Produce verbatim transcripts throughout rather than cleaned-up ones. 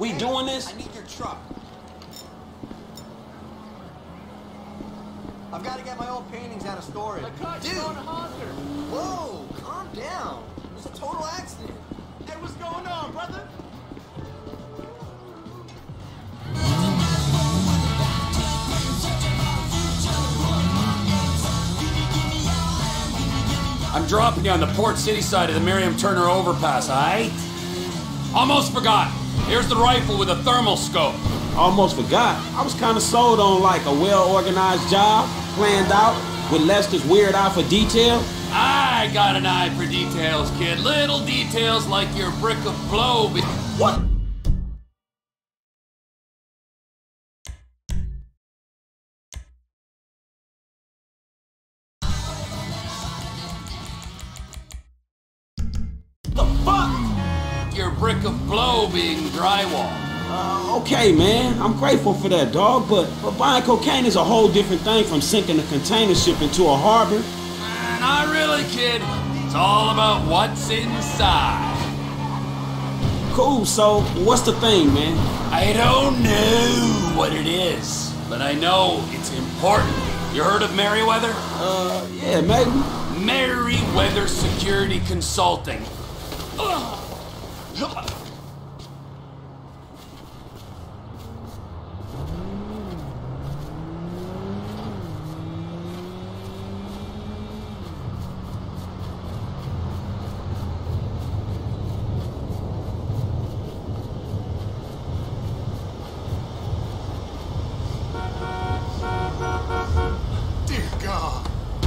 We hey, doing this? I need your truck. I've got to get my old paintings out of storage. Dude! Whoa, calm down. It was a total accident. Hey, what's going on, brother? I'm dropping you on the Port City side of the Miriam Turner overpass, aight? Almost forgot. Here's the rifle with a thermal scope. Almost forgot. I was kind of sold on like a well-organized job, planned out, with Lester's weird eye for detail. I got an eye for details, kid. Little details like your brick of blow. What? The fuck? Your brick of blow being drywall. Uh, okay, man. I'm grateful for that, dog, but, but buying cocaine is a whole different thing from sinking a container ship into a harbor. Uh, not really, kid. It's all about what's inside. Cool, so what's the thing, man? I don't know what it is, but I know it's important. You heard of Merryweather? Uh, yeah, maybe. Merryweather Security Consulting. Ugh. Dear God.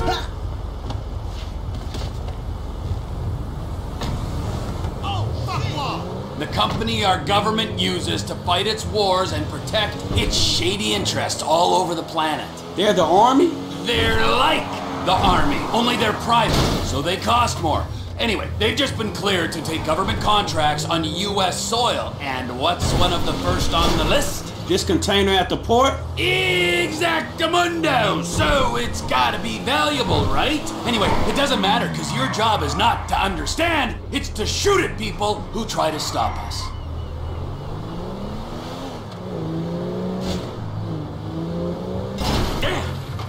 Oh, fuck off. The company our government uses to fight its wars and protect its shady interests all over the planet. They're the army? They're like the army, only they're private, so they cost more. Anyway, they've just been cleared to take government contracts on U S soil, and what's one of the first on the list? This container at the port? Exactamundo! So it's gotta be valuable, right? Anyway, it doesn't matter, because your job is not to understand, it's to shoot at people who try to stop us. Damn!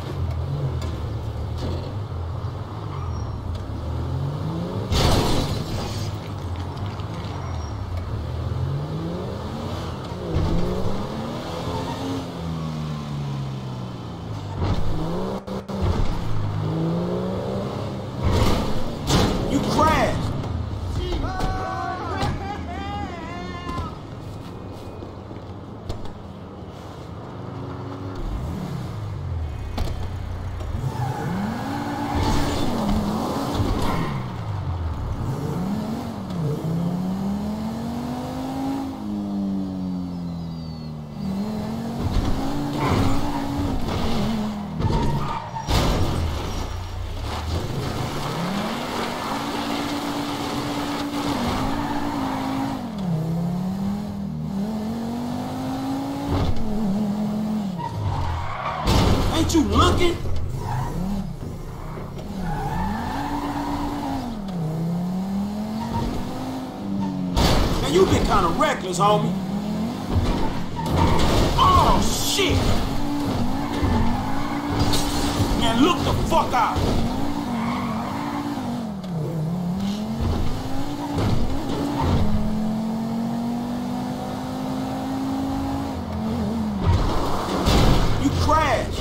You crashed! Ain't you looking? Man, you been kind of reckless, homie. Oh, shit! Man, look the fuck out! You crashed!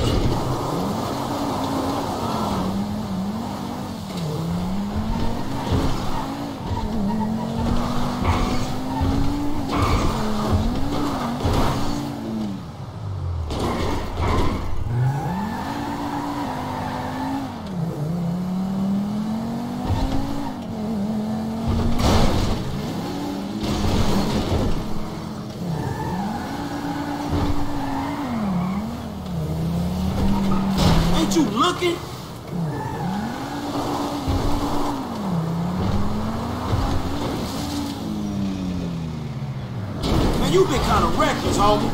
Ain't you looking? Man, you been kind of reckless, homie.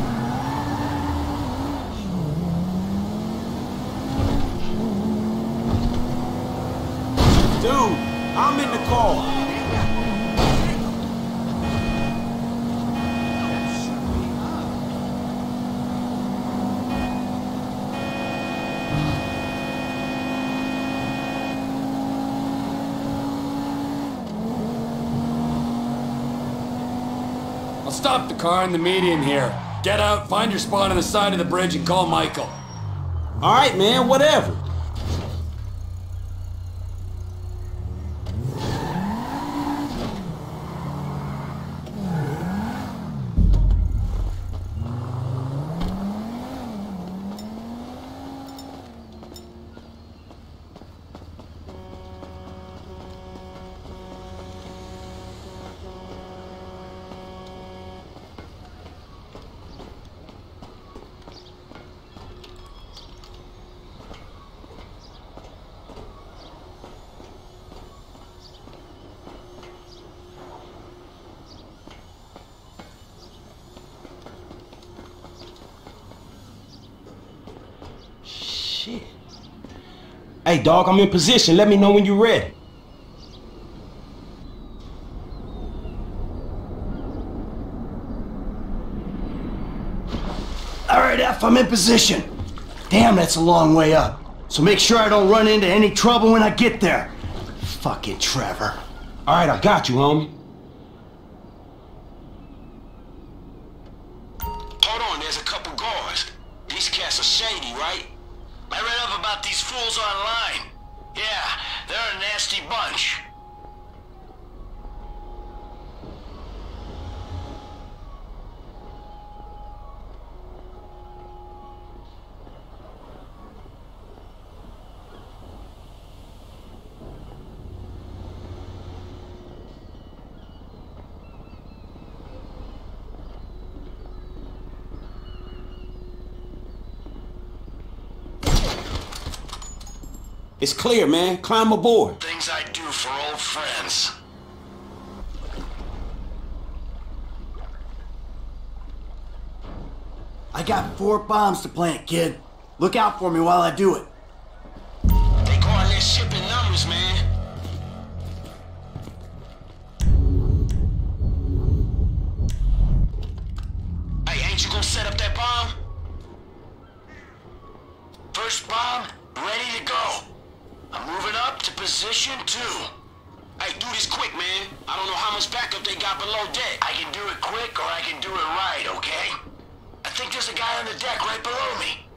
Dude, I'm in the car. I'll stop the car in the median here. Get out, find your spot on the side of the bridge, and call Michael. All right, man, whatever. Shit. Hey, dog, I'm in position. Let me know when you're ready. All right, F, I'm in position. Damn, that's a long way up. So make sure I don't run into any trouble when I get there. Fucking Trevor. All right, I got you, homie. Hold on, there's a couple guards. These cats are shady, right? I read up about these fools online. Yeah, they're a nasty bunch. It's clear, man. Climb aboard. Things I do for old friends. I got four bombs to plant, kid. Look out for me while I do it. They calling their ship in numbers, man. Hey, ain't you gonna set up that bomb? First bomb, ready to go. I'm moving up to position two. Hey, do this quick, man. I don't know how much backup they got below deck. I can do it quick or I can do it right, okay? I think there's a guy on the deck right below me.